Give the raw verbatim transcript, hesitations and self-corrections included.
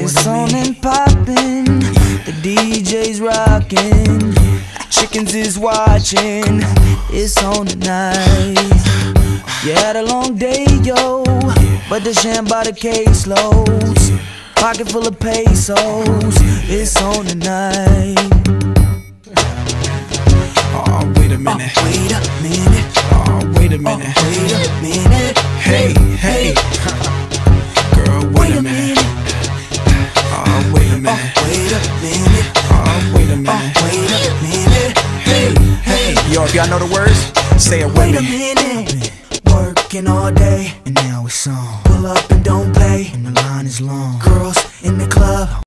It's on and poppin', the D J's rockin', chickens is watching. It's on tonight. You had a long day, yo, but the sham by the caseloads, pocket full of pesos. It's on tonight. Oh, wait a minute. Oh, wait a minute. Oh, wait a minute. Oh, wait a minute. Hey, hey. Girl, wait, wait a minute. minute. Oh, wait a minute. Oh, wait a minute. Oh, wait a minute. Oh, wait a minute. Hey, hey. Yo, if y'all know the words, say it with wait me. Wait a minute. Working all day, and now it's on. Pull up and don't play, and the line is long. Girls in the club.